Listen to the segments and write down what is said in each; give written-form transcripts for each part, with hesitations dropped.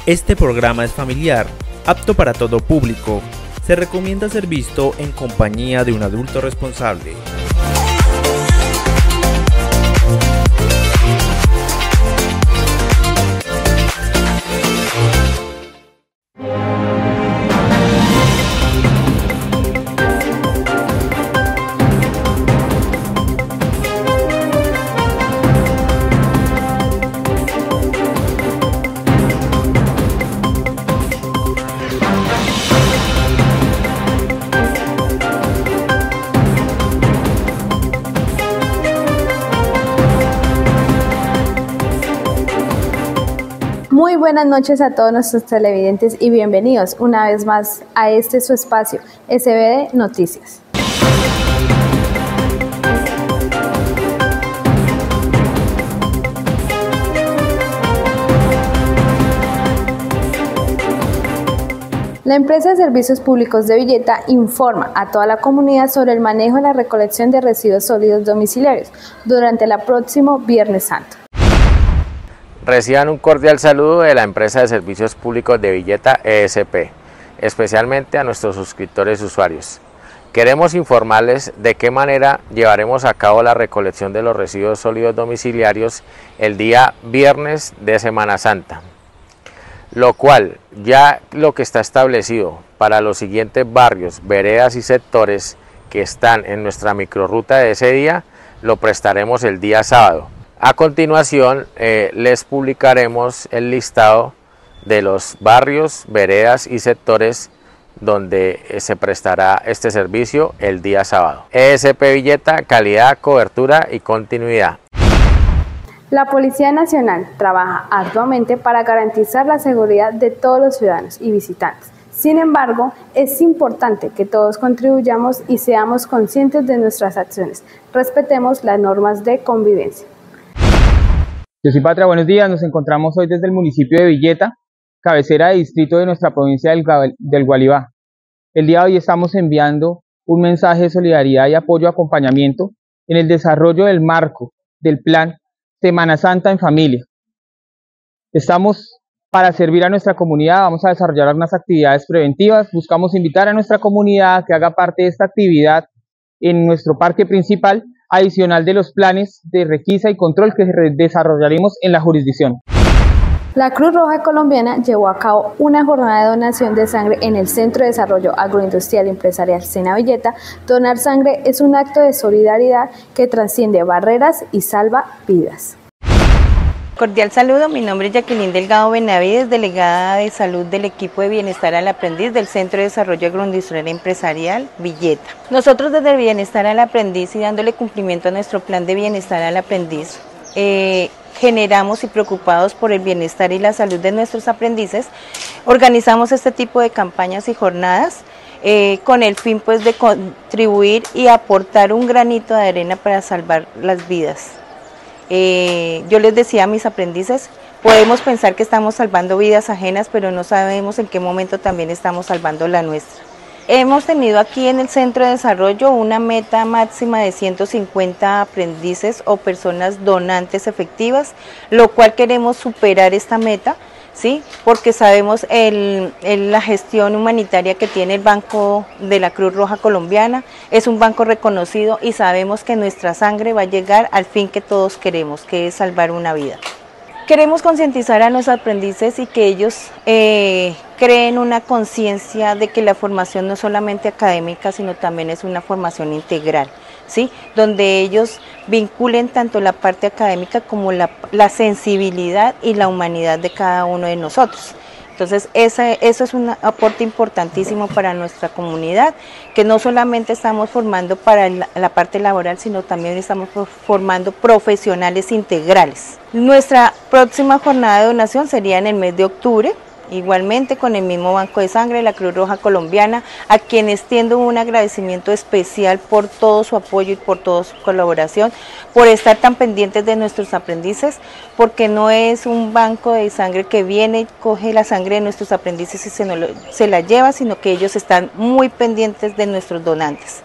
Este programa es familiar, apto para todo público. Se recomienda ser visto en compañía de un adulto responsable. Muy buenas noches a todos nuestros televidentes y bienvenidos una vez más a este su espacio, SBD Noticias. La empresa de servicios públicos de Villeta informa a toda la comunidad sobre el manejo y la recolección de residuos sólidos domiciliarios durante el próximo Viernes Santo. Reciban un cordial saludo de la empresa de servicios públicos de Villeta ESP, especialmente a nuestros suscriptores usuarios. Queremos informarles de qué manera llevaremos a cabo la recolección de los residuos sólidos domiciliarios el día viernes de Semana Santa, lo cual ya lo que está establecido para los siguientes barrios, veredas y sectores que están en nuestra microrruta de ese día, lo prestaremos el día sábado. A continuación les publicaremos el listado de los barrios, veredas y sectores donde se prestará este servicio el día sábado. ESP Villeta, calidad, cobertura y continuidad. La Policía Nacional trabaja arduamente para garantizar la seguridad de todos los ciudadanos y visitantes. Sin embargo, es importante que todos contribuyamos y seamos conscientes de nuestras acciones. Respetemos las normas de convivencia. Yo soy Patria, buenos días. Nos encontramos hoy desde el municipio de Villeta, cabecera de distrito de nuestra provincia del Gualibá. El día de hoy estamos enviando un mensaje de solidaridad y apoyo acompañamiento en el desarrollo del marco del plan Semana Santa en Familia. Estamos para servir a nuestra comunidad, vamos a desarrollar unas actividades preventivas, buscamos invitar a nuestra comunidad que haga parte de esta actividad en nuestro parque principal, adicional de los planes de requisa y control que desarrollaremos en la jurisdicción. La Cruz Roja Colombiana llevó a cabo una jornada de donación de sangre en el Centro de Desarrollo Agroindustrial y Empresarial SENA Villeta. Donar sangre es un acto de solidaridad que trasciende barreras y salva vidas. Cordial saludo, mi nombre es Jacqueline Delgado Benavides, delegada de salud del equipo de Bienestar al Aprendiz del Centro de Desarrollo Agroindustrial Empresarial Villeta. Nosotros desde Bienestar al Aprendiz y dándole cumplimiento a nuestro plan de Bienestar al Aprendiz, generamos y preocupados por el bienestar y la salud de nuestros aprendices, organizamos este tipo de campañas y jornadas con el fin pues de contribuir y aportar un granito de arena para salvar las vidas. Yo les decía a mis aprendices, podemos pensar que estamos salvando vidas ajenas, pero no sabemos en qué momento también estamos salvando la nuestra. Hemos tenido aquí en el Centro de Desarrollo una meta máxima de 150 aprendices o personas donantes efectivas, lo cual queremos superar esta meta, ¿sí? Porque sabemos la gestión humanitaria que tiene el Banco de la Cruz Roja Colombiana, es un banco reconocido y sabemos que nuestra sangre va a llegar al fin que todos queremos, que es salvar una vida. Queremos concientizar a los aprendices y que ellos creen una conciencia de que la formación no es solamente académica, sino también es una formación integral, ¿sí? Donde ellos vinculen tanto la parte académica como la sensibilidad y la humanidad de cada uno de nosotros. Entonces eso es un aporte importantísimo para nuestra comunidad, que no solamente estamos formando para la parte laboral, sino también estamos formando profesionales integrales. Nuestra próxima jornada de donación sería en el mes de octubre, igualmente con el mismo Banco de Sangre, la Cruz Roja Colombiana, a quienes extiendo un agradecimiento especial por todo su apoyo y por toda su colaboración, por estar tan pendientes de nuestros aprendices, porque no es un banco de sangre que viene y coge la sangre de nuestros aprendices y se la lleva, sino que ellos están muy pendientes de nuestros donantes.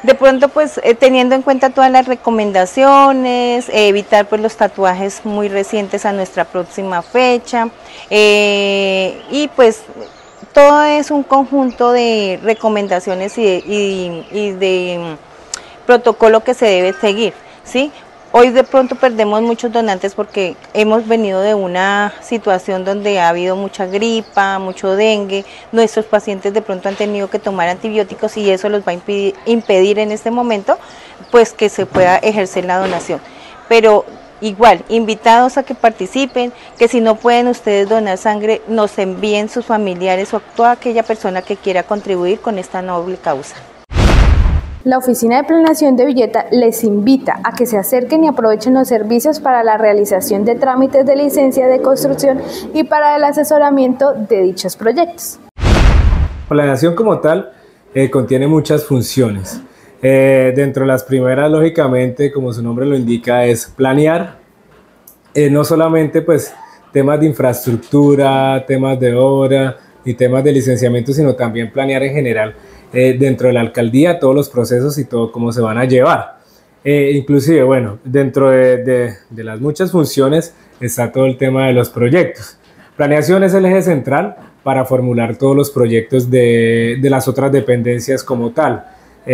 De pronto, pues teniendo en cuenta todas las recomendaciones, evitar pues los tatuajes muy recientes a nuestra próxima fecha, y pues todo es un conjunto de recomendaciones y de protocolo que se debe seguir, ¿sí? Hoy de pronto perdemos muchos donantes porque hemos venido de una situación donde ha habido mucha gripa, mucho dengue. Nuestros pacientes de pronto han tenido que tomar antibióticos y eso los va a impedir en este momento pues que se pueda ejercer la donación. Pero igual, invitados a que participen, que si no pueden ustedes donar sangre, nos envíen sus familiares o toda aquella persona que quiera contribuir con esta noble causa. La Oficina de Planeación de Villeta les invita a que se acerquen y aprovechen los servicios para la realización de trámites de licencia de construcción y para el asesoramiento de dichos proyectos. Planeación como tal contiene muchas funciones. Dentro de las primeras, lógicamente, como su nombre lo indica, es planear, no solamente pues temas de infraestructura, temas de obra y temas de licenciamiento, sino también planear en general dentro de la alcaldía todos los procesos y todo cómo se van a llevar. Inclusive, bueno, dentro de las muchas funciones está todo el tema de los proyectos. Planeación es el eje central para formular todos los proyectos de las otras dependencias como tal.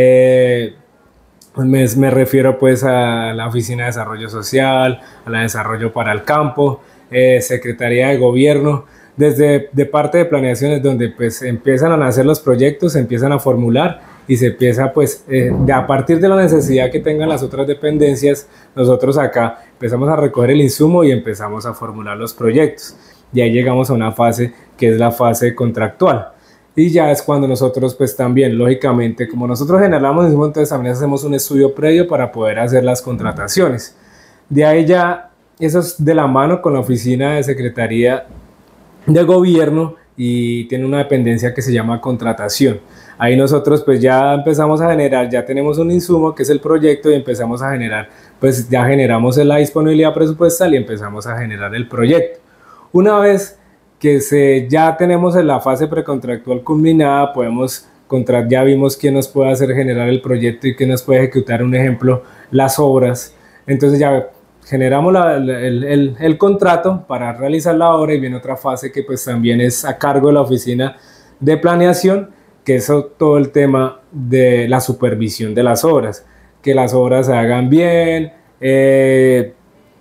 Me refiero pues a la Oficina de Desarrollo Social, a la de Desarrollo para el Campo, Secretaría de Gobierno. Desde de parte de planeaciones donde pues empiezan a nacer los proyectos, se empiezan a formular y se empieza pues a partir de la necesidad que tengan las otras dependencias, nosotros acá empezamos a recoger el insumo y empezamos a formular los proyectos. Y ahí llegamos a una fase que es la fase contractual. Y ya es cuando nosotros pues también, lógicamente, como nosotros generamos insumo, entonces también hacemos un estudio previo para poder hacer las contrataciones. De ahí ya, eso es de la mano con la Oficina de Secretaría de Gobierno y tiene una dependencia que se llama contratación. Ahí nosotros pues ya empezamos a generar, ya tenemos un insumo que es el proyecto y empezamos a generar, pues ya generamos la disponibilidad presupuestal y empezamos a generar el proyecto. Una vez que ya tenemos en la fase precontractual culminada, ya vimos quién nos puede hacer generar el proyecto y quién nos puede ejecutar, un ejemplo, las obras. Entonces ya generamos el contrato para realizar la obra y viene otra fase que pues también es a cargo de la Oficina de Planeación, que es todo el tema de la supervisión de las obras, que las obras se hagan bien, que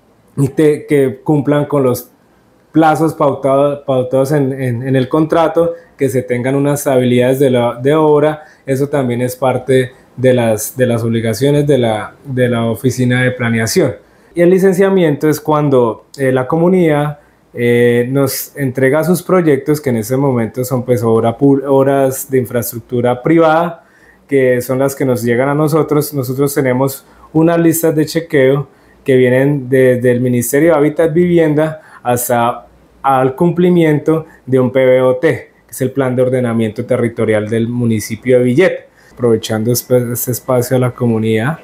cumplan con los plazos pautados en el contrato, que se tengan unas habilidades de obra. Eso también es parte de las obligaciones de la Oficina de Planeación. Y el licenciamiento es cuando la comunidad nos entrega sus proyectos, que en ese momento son pues obras de infraestructura privada, que son las que nos llegan a nosotros. Nosotros tenemos unas listas de chequeo que vienen desde el Ministerio de Hábitat y Vivienda hasta al cumplimiento de un PBOT, que es el Plan de Ordenamiento Territorial del municipio de Villeta. Aprovechando este espacio a la comunidad,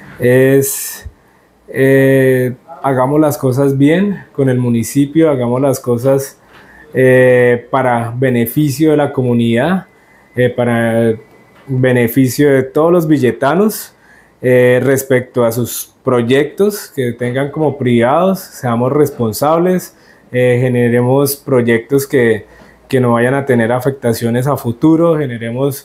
hagamos las cosas bien con el municipio, hagamos las cosas para beneficio de la comunidad, para beneficio de todos los villetanos. Respecto a sus proyectos que tengan como privados, seamos responsables, generemos proyectos que no vayan a tener afectaciones a futuro, generemos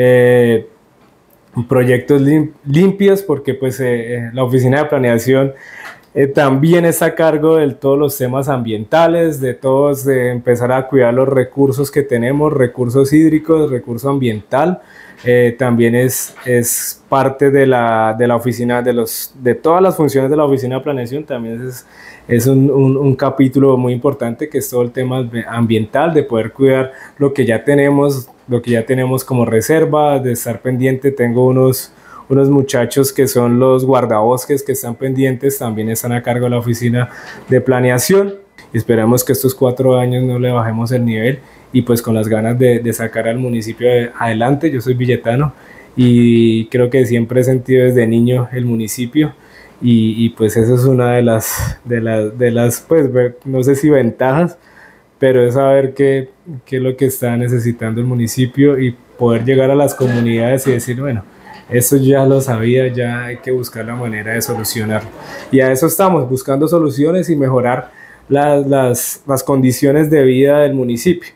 proyectos limpios, porque pues la Oficina de Planeación también está a cargo de todos los temas ambientales, de empezar a cuidar los recursos que tenemos, recursos hídricos, recurso ambiental. También es parte de la oficina, de todas las funciones de la Oficina de Planeación. También es un capítulo muy importante, que es todo el tema ambiental, de poder cuidar lo que ya tenemos como reserva, de estar pendiente. Tengo unos muchachos que son los guardabosques que están pendientes, también están a cargo de la Oficina de Planeación. Esperamos que estos 4 años no le bajemos el nivel y pues con las ganas de sacar al municipio adelante. Yo soy villetano y creo que siempre he sentido desde niño el municipio y pues eso es una de las pues no sé si ventajas, pero es saber qué es lo que está necesitando el municipio y poder llegar a las comunidades y decir, bueno, Eso ya lo sabía, ya hay que buscar la manera de solucionarlo. Y a eso estamos, buscando soluciones y mejorar las condiciones de vida del municipio.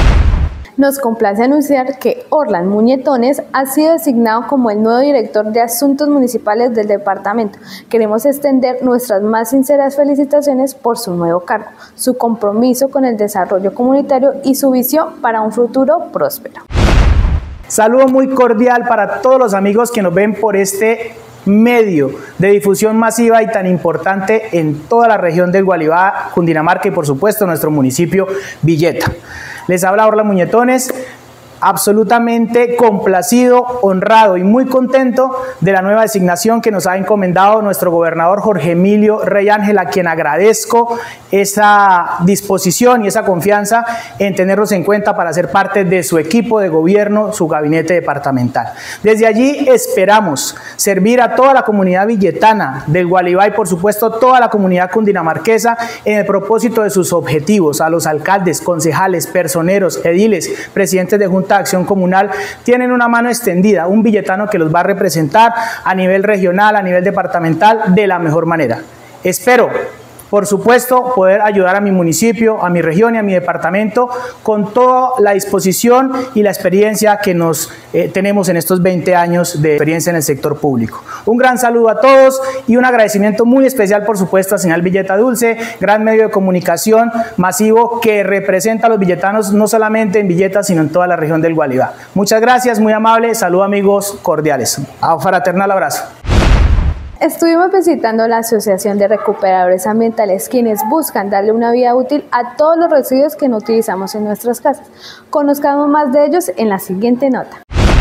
Nos complace anunciar que Orlan Muñetones ha sido designado como el nuevo director de Asuntos Municipales del departamento. Queremos extender nuestras más sinceras felicitaciones por su nuevo cargo, su compromiso con el desarrollo comunitario y su visión para un futuro próspero. Saludo muy cordial para todos los amigos que nos ven por este medio de difusión masiva y tan importante en toda la región del Gualibá, Cundinamarca y por supuesto nuestro municipio Villeta. Les habla Orlan Muñetones, absolutamente complacido, honrado y muy contento de la nueva designación que nos ha encomendado nuestro gobernador Jorge Emilio Rey Ángel, a quien agradezco esa disposición y esa confianza en tenerlos en cuenta para ser parte de su equipo de gobierno, su gabinete departamental. Desde allí esperamos servir a toda la comunidad villetana del Gualibá y por supuesto toda la comunidad cundinamarquesa en el propósito de sus objetivos. A los alcaldes, concejales, personeros, ediles, presidentes de junta de acción comunal, tienen una mano extendida, un villetano que los va a representar a nivel regional, a nivel departamental, de la mejor manera. Espero, por supuesto, poder ayudar a mi municipio, a mi región y a mi departamento con toda la disposición y la experiencia que tenemos en estos 20 años de experiencia en el sector público. Un gran saludo a todos y un agradecimiento muy especial, por supuesto, a Señal Villeta Dulce, gran medio de comunicación masivo que representa a los villetanos no solamente en Villeta, sino en toda la región del Gualibá. Muchas gracias, muy amable, saludos amigos cordiales. A un fraternal abrazo. Estuvimos visitando la Asociación de Recuperadores Ambientales, quienes buscan darle una vida útil a todos los residuos que no utilizamos en nuestras casas. Conozcamos más de ellos en la siguiente nota.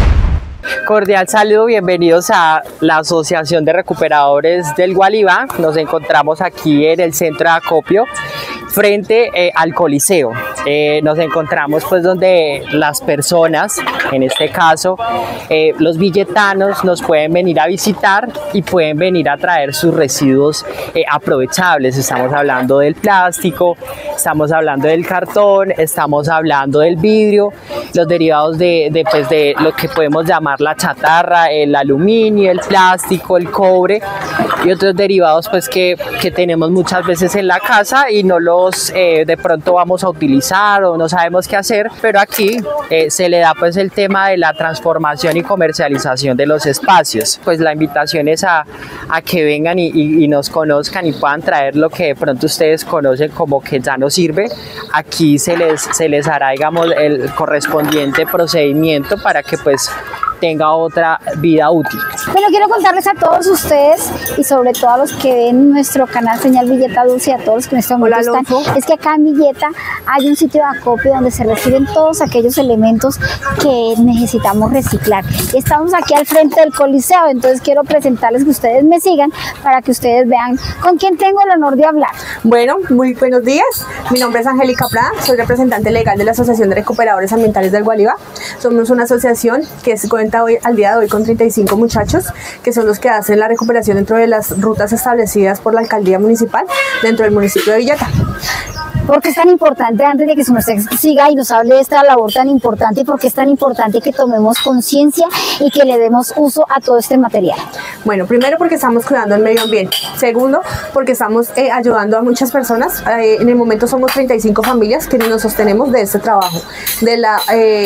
Cordial saludo, bienvenidos a la Asociación de Recuperadores del Gualibá. Nos encontramos aquí en el centro de acopio frente al Coliseo. Nos encontramos pues donde las personas, en este caso los villetanos, nos pueden venir a visitar y pueden venir a traer sus residuos aprovechables. Estamos hablando del plástico, estamos hablando del cartón, estamos hablando del vidrio, los derivados de lo que podemos llamar la chatarra, el aluminio, el plástico, el cobre y otros derivados pues que tenemos muchas veces en la casa y no los de pronto vamos a utilizar o no sabemos qué hacer, pero aquí se le da pues el tema de la transformación y comercialización de los espacios. Pues la invitación es a que vengan y nos conozcan y puedan traer lo que de pronto ustedes conocen como que ya no sirve. Aquí se les hará, digamos, el correspondiente procedimiento para que pues tenga otra vida útil. Bueno, quiero contarles a todos ustedes y sobre todo a los que ven nuestro canal Señal Villeta Dulce y a todos los que en este momento están, es que acá en Villeta hay un sitio de acopio donde se reciben todos aquellos elementos que necesitamos reciclar. Estamos aquí al frente del Coliseo, entonces quiero presentarles que ustedes me sigan para que ustedes vean con quién tengo el honor de hablar. Bueno, muy buenos días. Mi nombre es Angélica Prada, soy representante legal de la Asociación de Recuperadores Ambientales del Gualibá. Somos una asociación que cuenta hoy, al día de hoy, con 35 muchachos que son los que hacen la recuperación dentro de las rutas establecidas por la alcaldía municipal dentro del municipio de Villeta. ¿Por qué es tan importante, antes de que su merced siga y nos hable de esta labor tan importante, por qué es tan importante que tomemos conciencia y que le demos uso a todo este material? Bueno, primero porque estamos cuidando el medio ambiente. Segundo, porque estamos ayudando a muchas personas. En el momento somos 35 familias que nos sostenemos de este trabajo, de la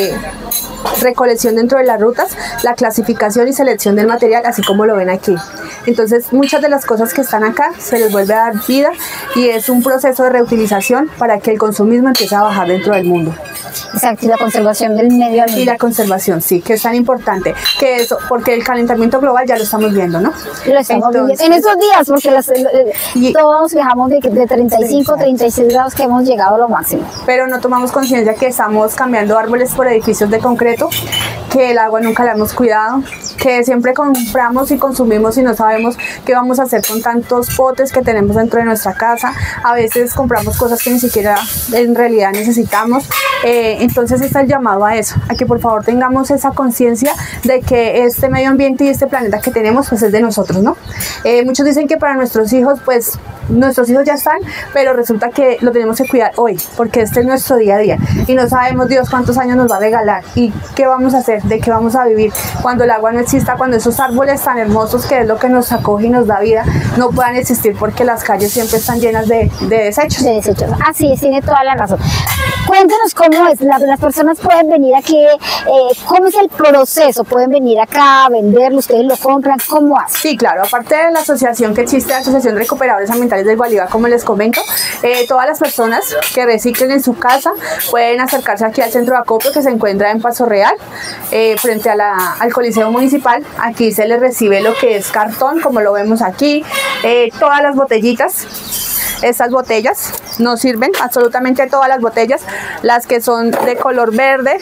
recolección dentro de las rutas, la clasificación y selección del material, así como lo ven aquí. Entonces, muchas de las cosas que están acá se les vuelve a dar vida y es un proceso de reutilización para que el consumismo empiece a bajar dentro del mundo. Exacto, y la conservación del medio ambiente. Y la conservación, sí, que es tan importante, que eso, porque el calentamiento global ya lo estamos viendo, ¿no? Lo estamos viendo en estos días, porque todos viajamos de 35, 36 grados que hemos llegado a lo máximo. Pero no tomamos conciencia que estamos cambiando árboles por edificios de concreto, que el agua nunca la hemos cuidado, que siempre compramos y consumimos y no sabemos qué vamos a hacer con tantos potes que tenemos dentro de nuestra casa. A veces compramos cosas que ni siquiera en realidad necesitamos. Entonces está el llamado a eso, a que por favor tengamos esa conciencia de que este medio ambiente y este planeta que tenemos pues es de nosotros, ¿no? Muchos dicen que para nuestros hijos pues nuestros hijos ya están, pero resulta que lo tenemos que cuidar hoy, porque este es nuestro día a día y no sabemos Dios cuántos años nos va a regalar y qué vamos a hacer, de qué vamos a vivir cuando el agua no exista, cuando esos árboles tan hermosos que es lo que nos acoge y nos da vida no puedan existir porque las calles siempre están llenas de desechos. De desechos, así es, tiene toda la razón. Cuéntenos cómo es, las personas pueden venir aquí, cómo es el proceso, pueden venir acá a venderlo, ustedes lo compran, ¿cómo hacen? Sí, claro, aparte de la asociación que existe, la Asociación de Recuperadores Ambientales del Gualibá, como les comento, todas las personas que reciclen en su casa pueden acercarse aquí al centro de acopio que se encuentra en Paso Real, frente a al Coliseo Municipal. Aquí se les recibe lo que es cartón, como lo vemos aquí, todas las botellitas. Estas botellas nos sirven, absolutamente todas las botellas, las que son de color verde.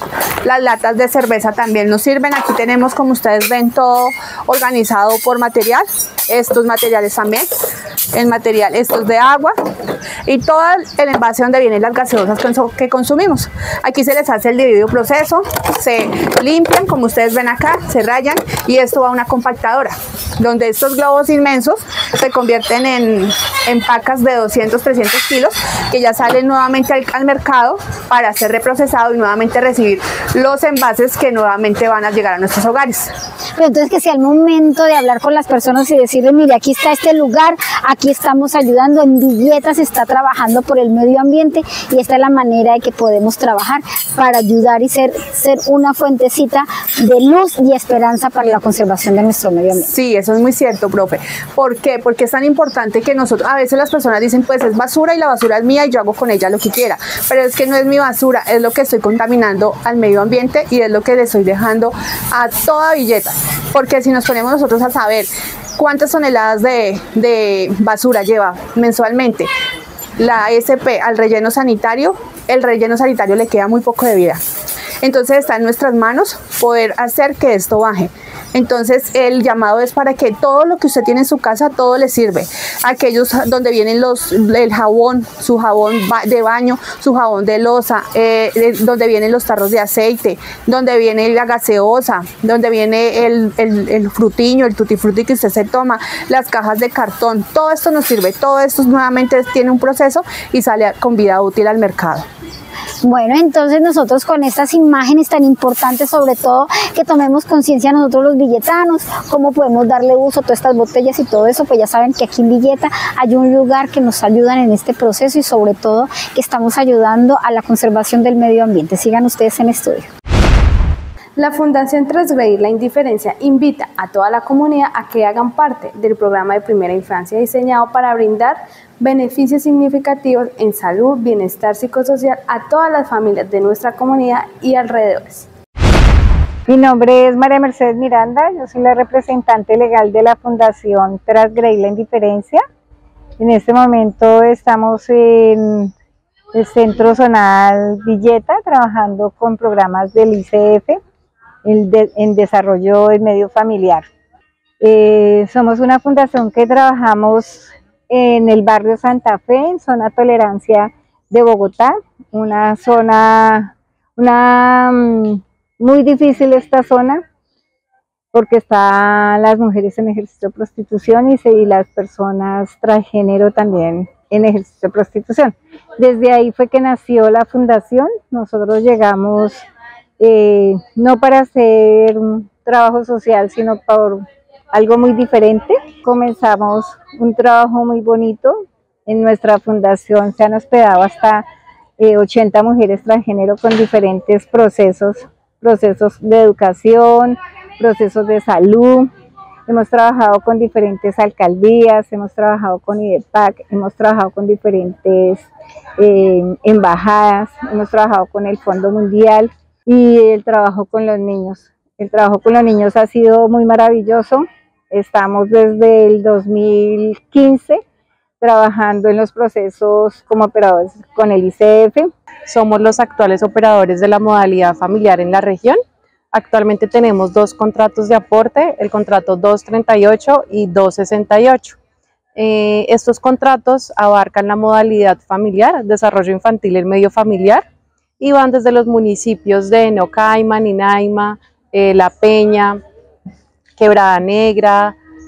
Las latas de cerveza también nos sirven. Aquí tenemos, como ustedes ven, todo organizado por material. Estos materiales también, el material, estos de agua y todo el envase donde vienen las gaseosas que consumimos. Aquí se les hace el debido proceso, se limpian, como ustedes ven acá, se rayan y esto va a una compactadora, donde estos globos inmensos se convierten en pacas de 200, 300 kilos que ya salen nuevamente al mercado para ser reprocesado y nuevamente recibir los envases que nuevamente van a llegar a nuestros hogares. Pero entonces que sea el momento de hablar con las personas y decirles, mire, aquí está este lugar, aquí estamos ayudando, en Villeta se está trabajando por el medio ambiente y esta es la manera de que podemos trabajar para ayudar y ser una fuentecita de luz y esperanza para la conservación de nuestro medio ambiente. Sí, eso es muy cierto, profe. ¿Por qué? Porque es tan importante que nosotros, a veces las personas dicen, pues es basura y la basura es mía y yo hago con ella lo que quiera, pero es que no es mi basura, es lo que estoy contaminando al medio ambiente y es lo que le estoy dejando a toda Villeta, porque si nos ponemos nosotros a saber cuántas toneladas de basura lleva mensualmente la SP al relleno sanitario, el relleno sanitario le queda muy poco de vida. Entonces está en nuestras manos poder hacer que esto baje. Entonces el llamado es para que todo lo que usted tiene en su casa, todo le sirve. Aquellos donde vienen el jabón, su jabón de baño, su jabón de loza, donde vienen los tarros de aceite, donde viene la gaseosa, donde viene el frutiño, el tutti frutti que usted se toma, las cajas de cartón, todo esto nos sirve, todo esto nuevamente tiene un proceso y sale con vida útil al mercado. Bueno, entonces nosotros con estas imágenes tan importantes, sobre todo que tomemos conciencia nosotros los villetanos, cómo podemos darle uso a todas estas botellas y todo eso, pues ya saben que aquí en Villeta hay un lugar que nos ayudan en este proceso y sobre todo que estamos ayudando a la conservación del medio ambiente. Sigan ustedes en estudio. La Fundación Transgredir la Indiferencia invita a toda la comunidad a que hagan parte del programa de primera infancia diseñado para brindar beneficios significativos en salud, bienestar psicosocial a todas las familias de nuestra comunidad y alrededores. Mi nombre es María Mercedes Miranda, yo soy la representante legal de la Fundación Transgredir la Indiferencia. En este momento estamos en el Centro Zonal Villeta trabajando con programas del ICF en desarrollo del medio familiar. Somos una fundación que trabajamos en el barrio Santa Fe, en zona tolerancia de Bogotá, una zona muy difícil esta zona, porque están las mujeres en ejercicio de prostitución y las personas transgénero también en ejercicio de prostitución. Desde ahí fue que nació la fundación. Nosotros llegamos no para hacer un trabajo social, sino por algo muy diferente. Comenzamos un trabajo muy bonito. En nuestra fundación se han hospedado hasta 80 mujeres transgénero con diferentes procesos de educación, procesos de salud. Hemos trabajado con diferentes alcaldías, hemos trabajado con IDEPAC, hemos trabajado con diferentes embajadas, hemos trabajado con el Fondo Mundial y el trabajo con los niños. El trabajo con los niños ha sido muy maravilloso. Estamos desde el 2015 trabajando en los procesos como operadores con el ICF. Somos los actuales operadores de la modalidad familiar en la región. Actualmente tenemos 2 contratos de aporte, el contrato 238 y 268. Estos contratos abarcan la modalidad familiar, desarrollo infantil y el medio familiar, y van desde los municipios de Nocaima, Ninaima, La Peña, Quebrada Negra,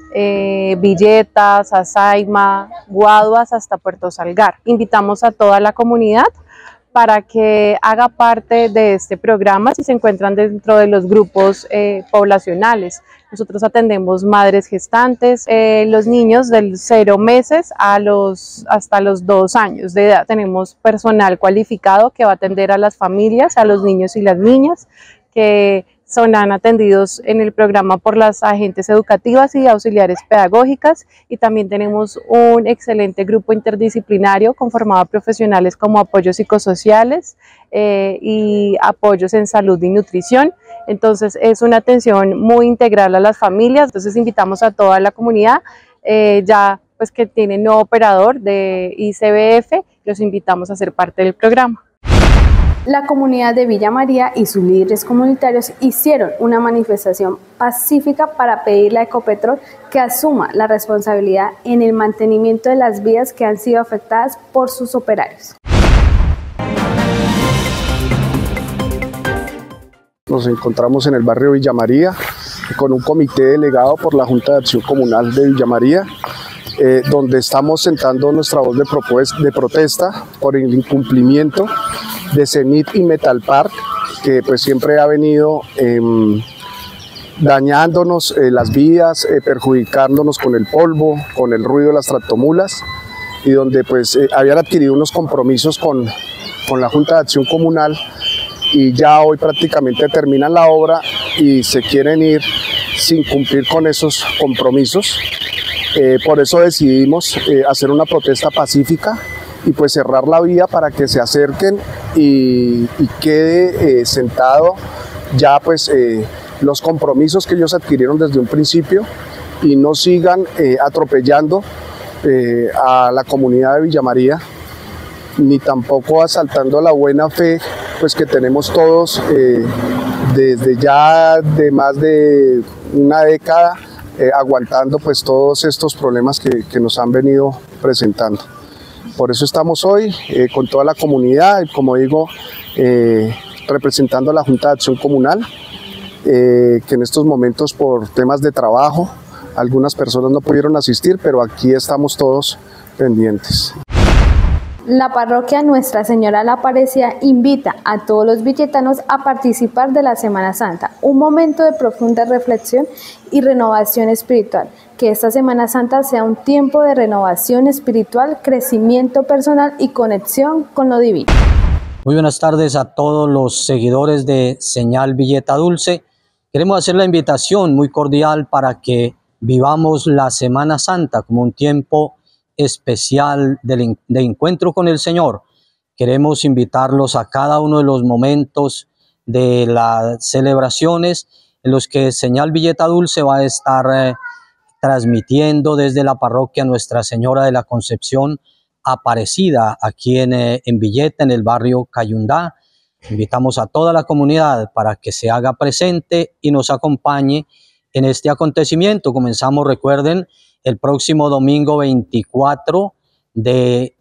Villeta, Sasaima, Guaduas hasta Puerto Salgar. Invitamos a toda la comunidad para que haga parte de este programa si se encuentran dentro de los grupos poblacionales. Nosotros atendemos madres gestantes, los niños de 0 meses hasta los 2 años de edad. Tenemos personal cualificado que va a atender a las familias, a los niños y las niñas que son atendidos en el programa por las agentes educativas y auxiliares pedagógicas, y también tenemos un excelente grupo interdisciplinario conformado por profesionales como apoyos psicosociales y apoyos en salud y nutrición. Entonces es una atención muy integral a las familias. Entonces invitamos a toda la comunidad, ya pues que tiene nuevo operador de ICBF, los invitamos a ser parte del programa. La comunidad de Villa María y sus líderes comunitarios hicieron una manifestación pacífica para pedirle a Ecopetrol que asuma la responsabilidad en el mantenimiento de las vías que han sido afectadas por sus operarios. Nos encontramos en el barrio Villa María con un comité delegado por la Junta de Acción Comunal de Villa María, donde estamos sentando nuestra voz de protesta por el incumplimiento de CENIT y Metalpark, que pues siempre ha venido dañándonos las vías, perjudicándonos con el polvo, con el ruido de las tractomulas, y donde pues habían adquirido unos compromisos con la Junta de Acción Comunal, y ya hoy prácticamente terminan la obra y se quieren ir sin cumplir con esos compromisos. Por eso decidimos hacer una protesta pacífica y pues cerrar la vía para que se acerquen y quede sentado ya pues los compromisos que ellos adquirieron desde un principio, y no sigan atropellando a la comunidad de Villa María, ni tampoco asaltando la buena fe pues que tenemos todos desde ya de más de una década aguantando pues todos estos problemas que nos han venido presentando. Por eso estamos hoy con toda la comunidad, como digo, representando a la Junta de Acción Comunal, que en estos momentos por temas de trabajo algunas personas no pudieron asistir, pero aquí estamos todos pendientes. La parroquia Nuestra Señora la Aparecida invita a todos los villetanos a participar de la Semana Santa, un momento de profunda reflexión y renovación espiritual. Que esta Semana Santa sea un tiempo de renovación espiritual, crecimiento personal y conexión con lo divino. Muy buenas tardes a todos los seguidores de Señal Villeta Dulce. Queremos hacer la invitación muy cordial para que vivamos la Semana Santa como un tiempo especial de encuentro con el Señor. Queremos invitarlos a cada uno de los momentos de las celebraciones en los que Señal Villeta Dulce va a estar transmitiendo desde la parroquia Nuestra Señora de la Concepción Aparecida, aquí en Villeta, en el barrio Cayundá. Invitamos a toda la comunidad para que se haga presente y nos acompañe en este acontecimiento. Comenzamos, recuerden, el próximo domingo 24 de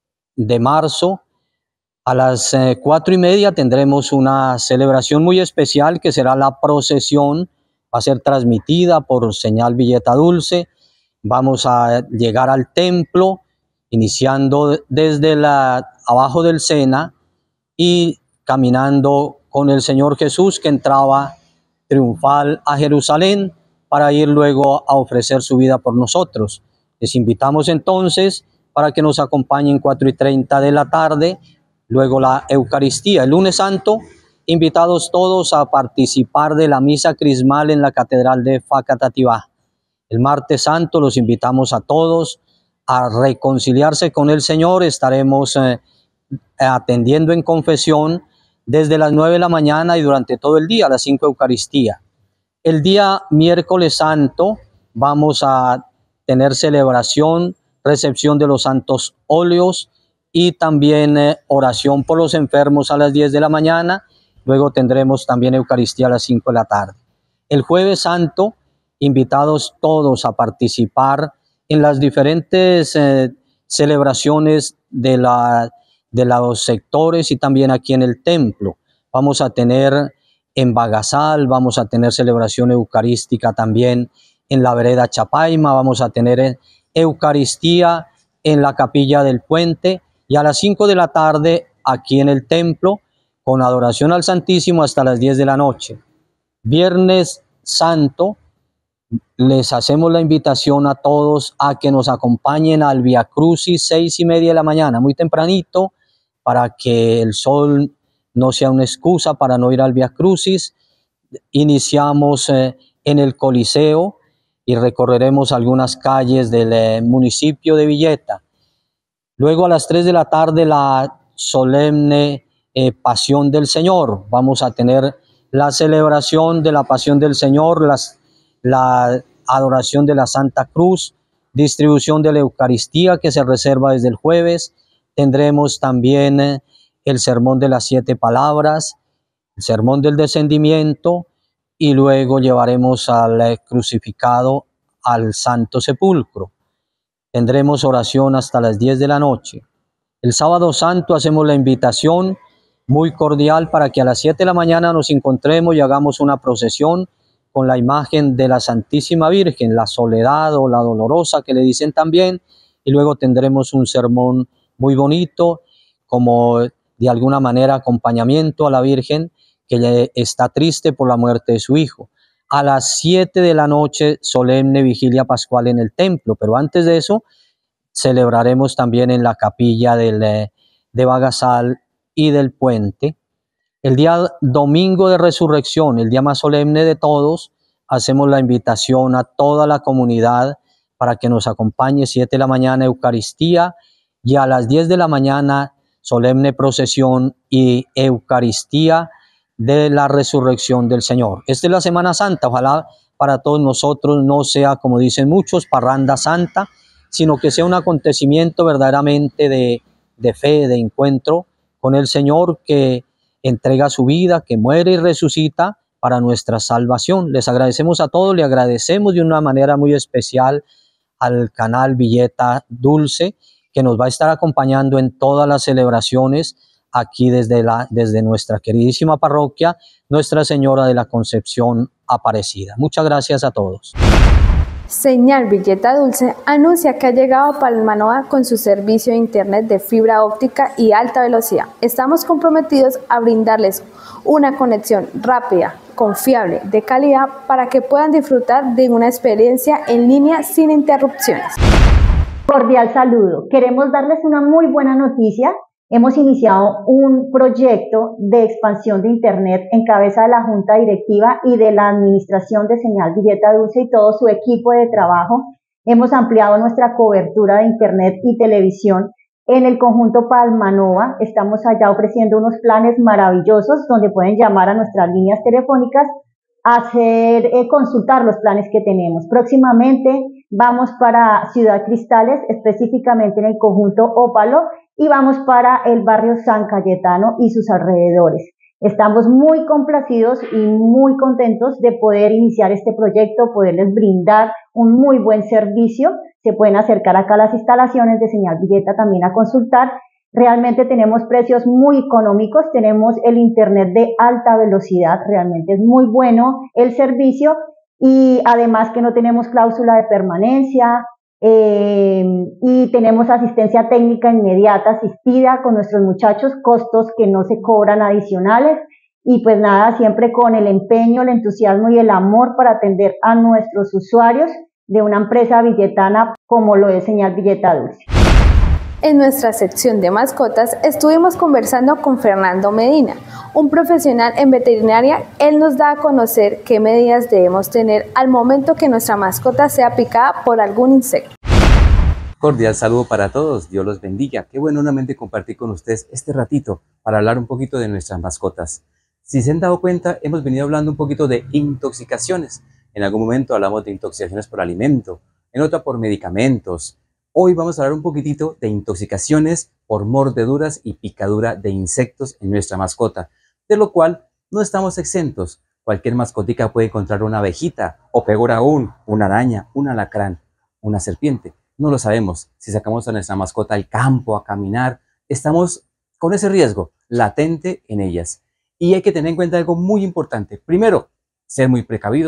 marzo a las 4:30 tendremos una celebración muy especial que será la procesión. Va a ser transmitida por Señal Villeta Dulce. Vamos a llegar al templo iniciando desde abajo del Sena y caminando con el Señor Jesús, que entraba triunfal a Jerusalén para ir luego a ofrecer su vida por nosotros. Les invitamos entonces para que nos acompañen 4:30 de la tarde, luego la Eucaristía. El lunes santo, invitados todos a participar de la misa crismal en la Catedral de Facatativá. El martes santo los invitamos a todos a reconciliarse con el Señor. Estaremos atendiendo en confesión desde las 9 de la mañana y durante todo el día, a las 5 Eucaristía. El día miércoles santo vamos a tener celebración, recepción de los santos óleos y también oración por los enfermos a las 10 de la mañana. Luego tendremos también Eucaristía a las 5 de la tarde. El jueves santo, invitados todos a participar en las diferentes celebraciones de los sectores y también aquí en el templo. Vamos a tener en Bagasal, vamos a tener celebración eucarística también en la vereda Chapaima, vamos a tener Eucaristía en la capilla del puente y a las 5 de la tarde aquí en el templo con adoración al Santísimo hasta las 10 de la noche. Viernes Santo, les hacemos la invitación a todos a que nos acompañen al Via Crucis 6:30 de la mañana, muy tempranito, para que el sol no sea una excusa para no ir al Via Crucis. Iniciamos en el Coliseo y recorreremos algunas calles del municipio de Villeta. Luego a las 3 de la tarde la solemne Pasión del Señor. Vamos a tener la celebración de la Pasión del Señor, la adoración de la Santa Cruz, distribución de la Eucaristía que se reserva desde el jueves. Tendremos también el Sermón de las 7 Palabras, el Sermón del Descendimiento y luego llevaremos al crucificado al Santo Sepulcro. Tendremos oración hasta las 10 de la noche. El Sábado Santo hacemos la invitación muy cordial para que a las 7 de la mañana nos encontremos y hagamos una procesión con la imagen de la Santísima Virgen, la Soledad o la Dolorosa que le dicen también, y luego tendremos un sermón muy bonito como de alguna manera acompañamiento a la Virgen que está triste por la muerte de su hijo. A las 7 de la noche, solemne vigilia pascual en el templo, pero antes de eso celebraremos también en la capilla de Bagasal y del Puente. El día domingo de resurrección, el día más solemne de todos, hacemos la invitación a toda la comunidad para que nos acompañe 7 de la mañana Eucaristía y a las 10 de la mañana solemne procesión y Eucaristía de la resurrección del Señor. Esta es la Semana Santa, ojalá para todos nosotros no sea, como dicen muchos, parranda santa, sino que sea un acontecimiento verdaderamente de fe, de encuentro con el Señor que entrega su vida, que muere y resucita para nuestra salvación. Les agradecemos a todos, le agradecemos de una manera muy especial al canal Villeta Dulce, que nos va a estar acompañando en todas las celebraciones aquí desde nuestra queridísima parroquia, Nuestra Señora de la Concepción Aparecida. Muchas gracias a todos. Señal Villeta Dulce anuncia que ha llegado a Palmanoa con su servicio de internet de fibra óptica y alta velocidad. Estamos comprometidos a brindarles una conexión rápida, confiable, de calidad para que puedan disfrutar de una experiencia en línea sin interrupciones. Cordial saludo. Queremos darles una muy buena noticia. Hemos iniciado un proyecto de expansión de Internet en cabeza de la Junta Directiva y de la Administración de Señal Villeta Dulce y todo su equipo de trabajo. Hemos ampliado nuestra cobertura de Internet y televisión en el conjunto Palmanova. Estamos allá ofreciendo unos planes maravillosos donde pueden llamar a nuestras líneas telefónicas, consultar los planes que tenemos. Próximamente vamos para Ciudad Cristales, específicamente en el conjunto Ópalo, y vamos para el barrio San Cayetano y sus alrededores. Estamos muy complacidos y muy contentos de poder iniciar este proyecto, poderles brindar un muy buen servicio. Se pueden acercar acá a las instalaciones de Señal Villeta también a consultar. Realmente tenemos precios muy económicos, tenemos el internet de alta velocidad, realmente es muy bueno el servicio y además que no tenemos cláusula de permanencia y tenemos asistencia técnica inmediata asistida con nuestros muchachos, costos que no se cobran adicionales y pues nada, siempre con el empeño, el entusiasmo y el amor para atender a nuestros usuarios de una empresa villetana como lo es Señal Villeta Dulce. En nuestra sección de mascotas estuvimos conversando con Fernando Medina, un profesional en veterinaria. Él nos da a conocer qué medidas debemos tener al momento que nuestra mascota sea picada por algún insecto. Cordial saludo para todos, Dios los bendiga. Qué bueno nuevamente compartir con ustedes este ratito para hablar un poquito de nuestras mascotas. Si se han dado cuenta, hemos venido hablando un poquito de intoxicaciones. En algún momento hablamos de intoxicaciones por alimento, en otra por medicamentos. Hoy vamos a hablar un poquitito de intoxicaciones por mordeduras y picadura de insectos en nuestra mascota, de lo cual no estamos exentos. Cualquier mascotica puede encontrar una abejita o peor aún, una araña, un alacrán, una serpiente. No lo sabemos. Si sacamos a nuestra mascota al campo a caminar, estamos con ese riesgo latente en ellas. Y hay que tener en cuenta algo muy importante. Primero, ser muy precavidos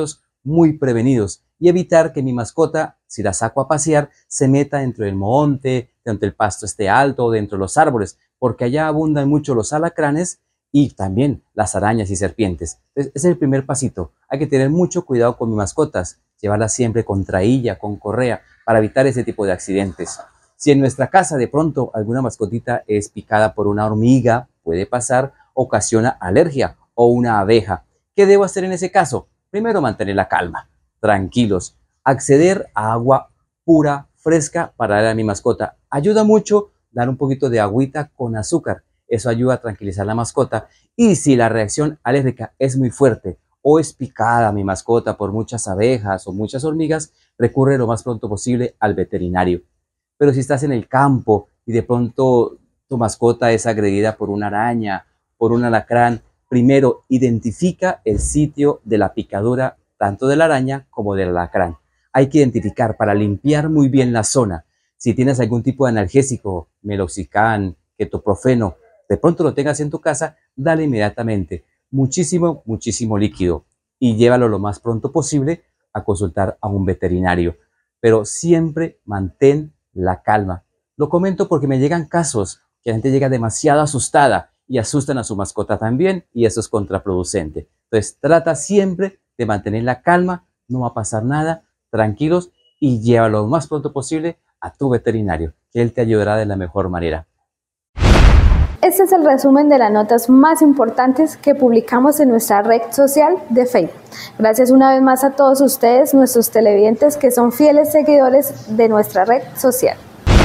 muy prevenidos y evitar que mi mascota, si la saco a pasear, se meta dentro del monte, dentro del pasto esté alto o dentro de los árboles, porque allá abundan mucho los alacranes y también las arañas y serpientes. Entonces, ese es el primer pasito. Hay que tener mucho cuidado con mis mascotas, llevarlas siempre con trailla, con correa, para evitar ese tipo de accidentes. Si en nuestra casa de pronto alguna mascotita es picada por una hormiga, puede pasar, ocasiona alergia o una abeja. ¿Qué debo hacer en ese caso? Primero, mantener la calma, tranquilos, acceder a agua pura, fresca para darle a mi mascota. Ayuda mucho dar un poquito de agüita con azúcar. Eso ayuda a tranquilizar la mascota. Y si la reacción alérgica es muy fuerte o es picada mi mascota por muchas abejas o muchas hormigas, recurre lo más pronto posible al veterinario. Pero si estás en el campo y de pronto tu mascota es agredida por una araña, por un alacrán, primero identifica el sitio de la picadura tanto de la araña como del alacrán. Hay que identificar para limpiar muy bien la zona. Si tienes algún tipo de analgésico, meloxicam, ketoprofeno, de pronto lo tengas en tu casa, dale inmediatamente muchísimo líquido y llévalo lo más pronto posible a consultar a un veterinario. Pero siempre mantén la calma. Lo comento porque me llegan casos que la gente llega demasiado asustada y asustan a su mascota también, y eso es contraproducente. Entonces trata siempre de mantener la calma, no va a pasar nada, tranquilos, y llévalo lo más pronto posible a tu veterinario, que él te ayudará de la mejor manera. Este es el resumen de las notas más importantes que publicamos en nuestra red social de Facebook. Gracias una vez más a todos ustedes, nuestros televidentes, que son fieles seguidores de nuestra red social.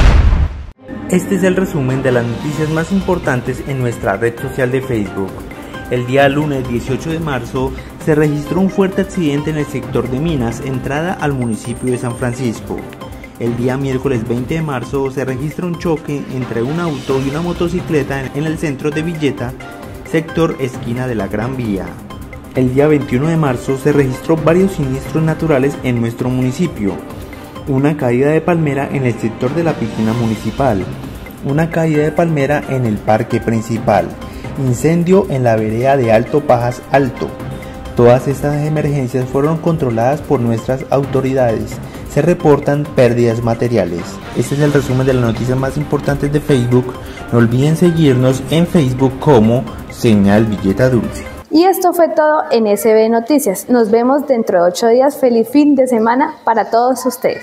Este es el resumen de las noticias más importantes en nuestra red social de Facebook. El día lunes 18 de marzo se registró un fuerte accidente en el sector de Minas, entrada al municipio de San Francisco. El día miércoles 20 de marzo se registra un choque entre un auto y una motocicleta en el centro de Villeta, sector esquina de la Gran Vía. El día 21 de marzo se registró varios siniestros naturales en nuestro municipio. Una caída de palmera en el sector de la piscina municipal, una caída de palmera en el parque principal, incendio en la vereda de Alto Pajas Alto. Todas estas emergencias fueron controladas por nuestras autoridades. Se reportan pérdidas materiales. Este es el resumen de las noticias más importantes de Facebook. No olviden seguirnos en Facebook como Señal Villeta Dulce. Y esto fue todo en SB Noticias. Nos vemos dentro de 8 días. Feliz fin de semana para todos ustedes.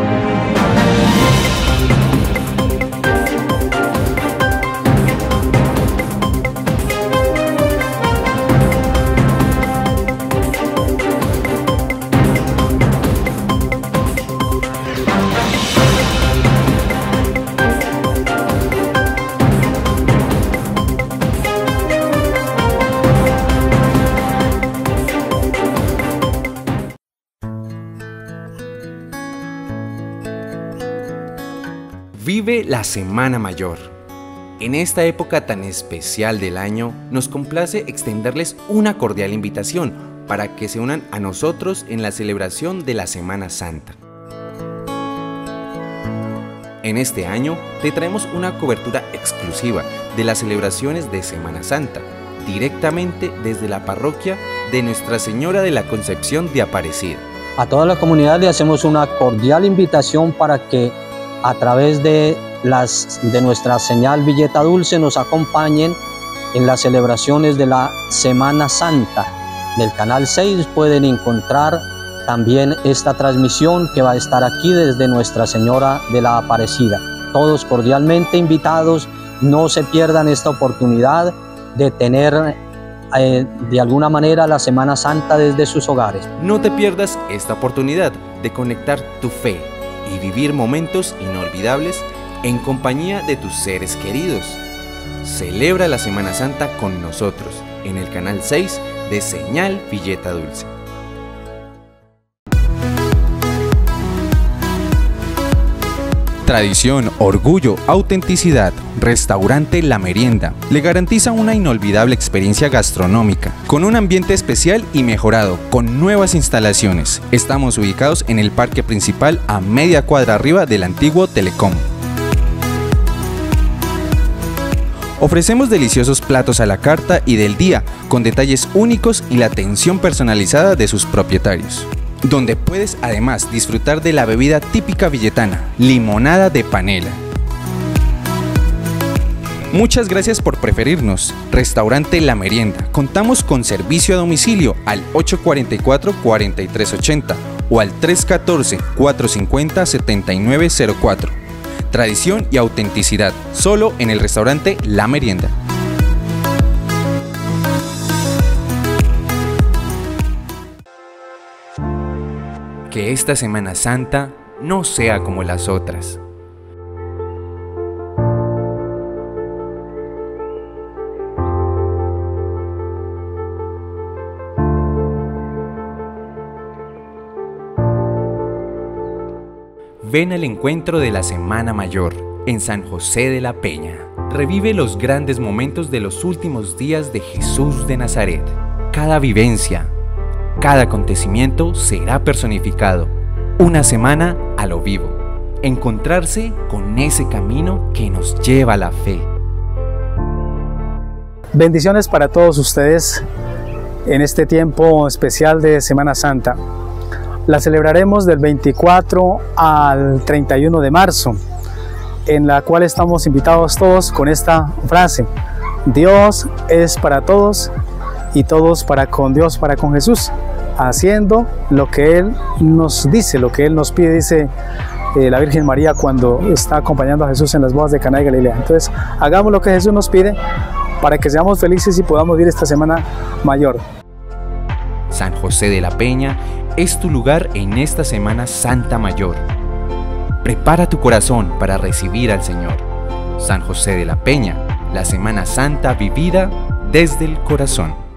Vive la Semana Mayor. En esta época tan especial del año, nos complace extenderles una cordial invitación para que se unan a nosotros en la celebración de la Semana Santa. En este año te traemos una cobertura exclusiva de las celebraciones de Semana Santa, directamente desde la parroquia de Nuestra Señora de la Concepción de Aparecida. A toda la comunidad le hacemos una cordial invitación para que a través de nuestra señal Villeta Dulce nos acompañen en las celebraciones de la Semana Santa. En el canal 6 pueden encontrar también esta transmisión que va a estar aquí desde Nuestra Señora de la Aparecida. Todos cordialmente invitados, no se pierdan esta oportunidad de tener de alguna manera la Semana Santa desde sus hogares. No te pierdas esta oportunidad de conectar tu fe y vivir momentos inolvidables en compañía de tus seres queridos. Celebra la Semana Santa con nosotros en el canal 6 de Señal Villeta Dulce. Tradición, orgullo, autenticidad. Restaurante La Merienda le garantiza una inolvidable experiencia gastronómica, con un ambiente especial y mejorado, con nuevas instalaciones. Estamos ubicados en el parque principal a media cuadra arriba del antiguo Telecom. Ofrecemos deliciosos platos a la carta y del día, con detalles únicos y la atención personalizada de sus propietarios. donde puedes además disfrutar de la bebida típica villetana, limonada de panela. Muchas gracias por preferirnos. Restaurante La Merienda. Contamos con servicio a domicilio al 844-4380 o al 314-450-7904. Tradición y autenticidad, solo en el restaurante La Merienda. Que esta Semana Santa no sea como las otras. Ven al encuentro de la Semana Mayor en San José de la Peña. Revive los grandes momentos de los últimos días de Jesús de Nazaret. Cada vivencia, cada acontecimiento será personificado. Una semana a lo vivo. Encontrarse con ese camino que nos lleva a la fe. Bendiciones para todos ustedes en este tiempo especial de Semana Santa. La celebraremos del 24 al 31 de marzo, en la cual estamos invitados todos con esta frase: Dios es para todos y todos para con Dios, para con Jesús, haciendo lo que Él nos dice, lo que Él nos pide, dice la Virgen María cuando está acompañando a Jesús en las bodas de Caná de Galilea. Entonces, hagamos lo que Jesús nos pide para que seamos felices y podamos vivir esta Semana Mayor. San José de la Peña es tu lugar en esta Semana Santa Mayor. Prepara tu corazón para recibir al Señor. San José de la Peña, la Semana Santa vivida desde el corazón.